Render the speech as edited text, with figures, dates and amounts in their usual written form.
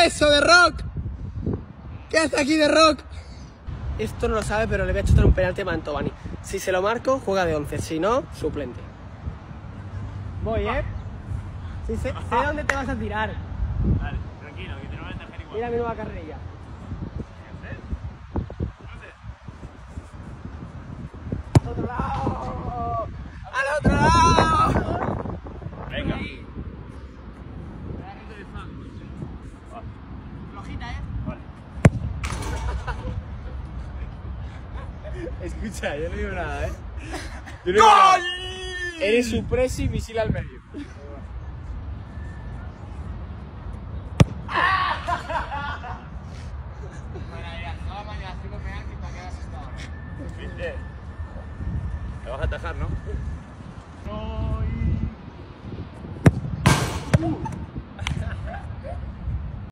eso, The Rock? ¿Qué hace aquí The Rock? Esto no lo sabe, pero le voy a chutar un penalti a Mantovani. Si se lo marco, juega de 11. Si no, suplente. Voy, ¿eh? Sí, sé dónde te vas a tirar. Vale, tranquilo, que te lo van a dejar igual. Mira mi nueva carrerilla. ¡Al otro lado! ¡Al otro lado! Venga. Flojita, ¿eh? Vale. Escucha, yo no digo nada, ¿eh? Yo no digo nada. Eres su presi, misil al medio. ¿Viste? Te vas a atajar, ¿no? No.